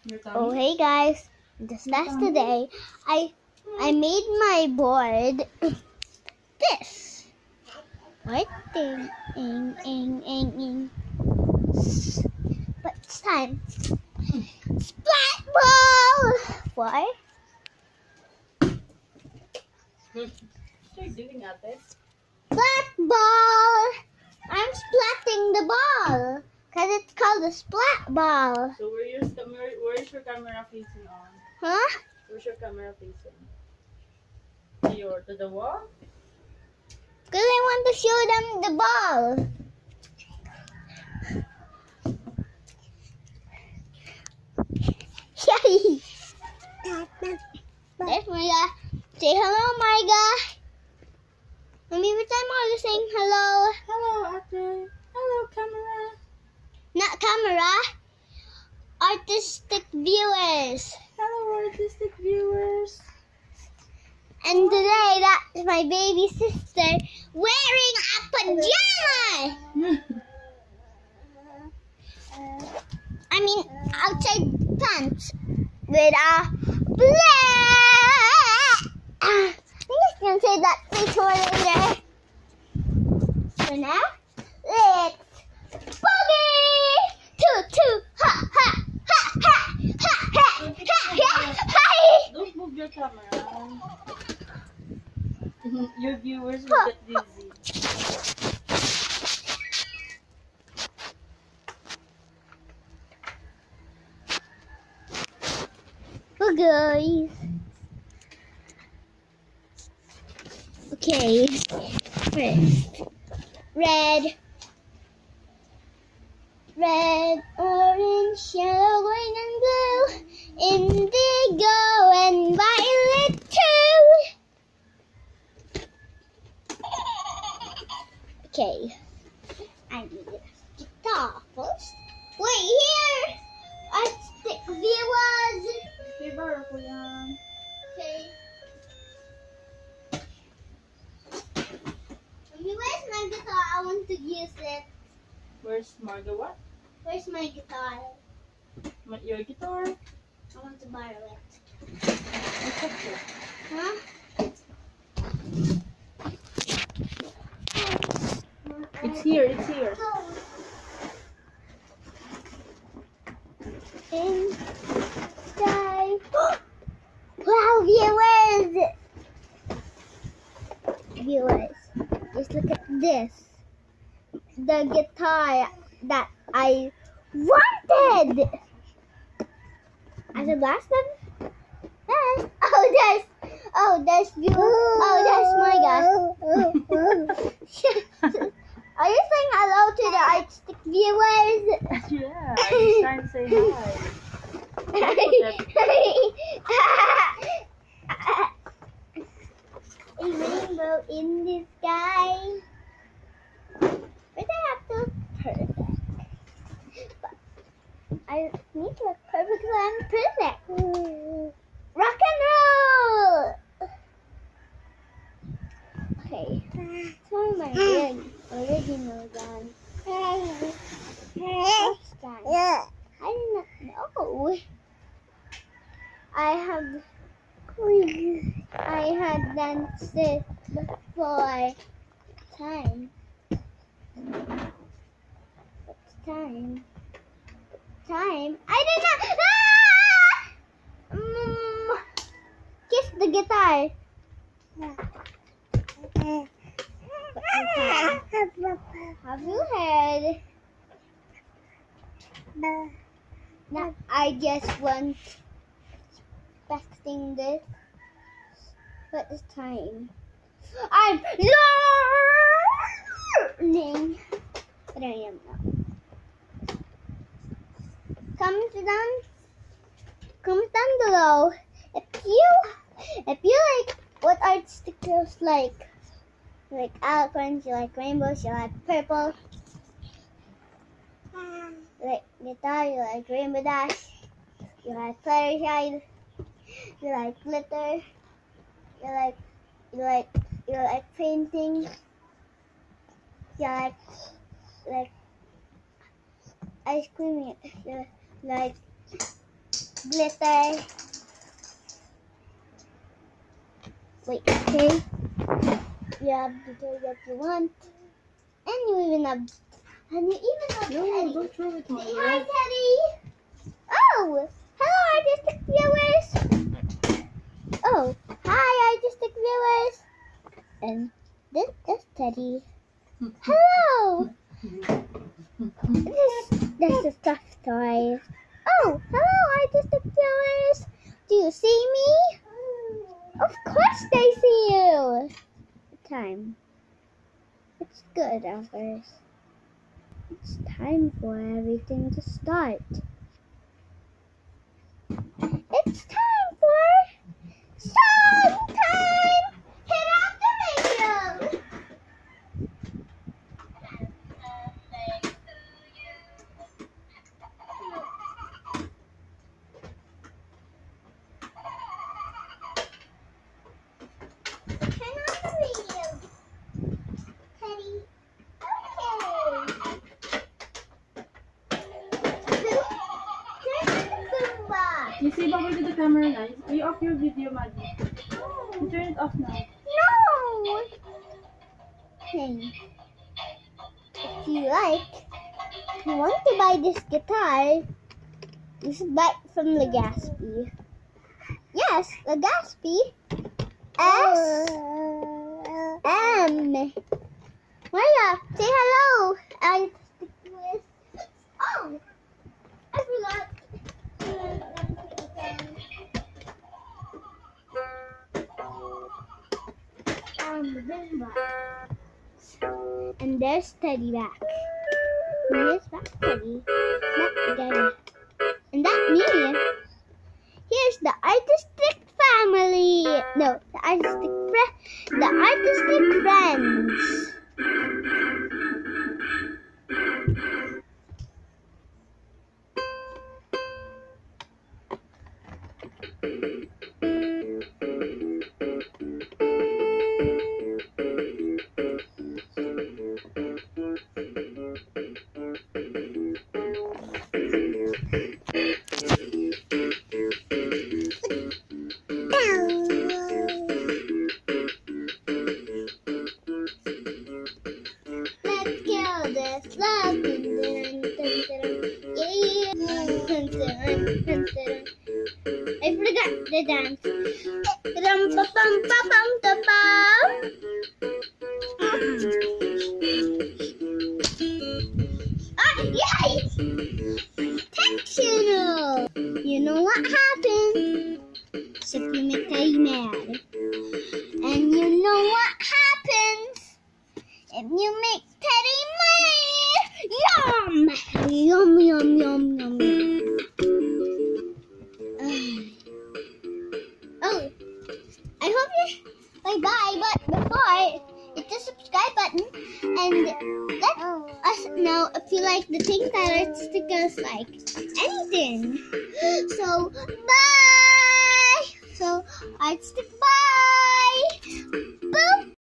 Your Oh, tummy? hey guys! Just yesterday, I made my board this. What thing? But it's time. Splat ball. Why? What are you doing at it? Splat ball. I'm splatting the ball because it's called a splat ball. So where's your camera facing on? Huh? Where's your camera facing? To the wall? Because I want to show them the ball. Yay! There's Marga. Say hello, Marga. Mommy, every time Marga saying hello. Hello, Ate. Hello, camera. Not camera. Artistic viewers. Hello, artistic viewers. And today, that's my baby sister wearing a pajama. I mean, outside pants with a black. I'm just gonna say that before later. For now, let's boogie! Toot, ha, ha, ha, ha, ha, ha, ha, ha, Don't move your camera. Your viewers will get dizzy. Oh, guys. Okay, first, red, orange, yellow, green, and blue, indigo, and violet too. Okay, I need a guitar first. Wait, here! Artistic viewers! Okay, borrow ko yan. Okay. Mommy, where's my guitar? I want to use it. Where's Marga what? Where's my guitar? Your guitar? I want to borrow it. Okay. Huh? It's here, it's here. Inside. Wow, viewers! Viewers, just look at this. The guitar that I wanted! As a blast them? Yes. There's you. Oh, there's my guy. Are you saying hello to the artistic viewers? Yeah, I'm just trying to say A rainbow in the sky. But I have to look perfect. But I need to look perfect so I'm perfect. Rock and roll! Okay. So my original dance. First time. I did not know. I had danced it before. Time. What's time? Time. I did not. Kiss the guitar. Have you heard? Now I just want expecting this. What is time? I'm learning. But I am now. Comment down below if you like what art stickers like. You like eloquence, you like rainbows, you like purple. You like guitar, you like rainbow dash. You like Fluttershy, you like glitter. You like painting. You like ice cream. You like glitter. Wait, okay. You have the toy that you want. And you even have Teddy. Don't throw it, Say Mom. hi, Teddy. Oh, hello, artistic viewers. Oh, hi, artistic viewers. And this is Teddy. Hello. This is tough toy. Oh, hello, artistic viewers. Do you see me? Of course they see you. Time. It's good hours. It's time for everything to start. It's time for song time! Hit up the radio! Turn on the radio, Teddy. Okay. Turn on the boombox. You say bye to the camera now. You off your video, Maggie. You turn it off now. No! Hey, if you want to buy this guitar, you should buy it from Legaspi. Yes, Legaspi. S-M. Maria, say hello. I stick with. Oh, I forgot. And there's Teddy back. Here's back Teddy. Back again. And that me. Here's the artistic family. No, the artistic friends. Let's kill this love. I forgot the dance. Yay! Textural. You know what happens if you make Teddy mad. And you know what happens if you make Teddy mad. Yum! Yum, yum, yum, yum, yum. Oh, I hope you bye-bye, but before, hit the subscribe button and let us know if you like the things that Artistic Girls like. Anything. So, bye! So, Artistic, bye! Boop!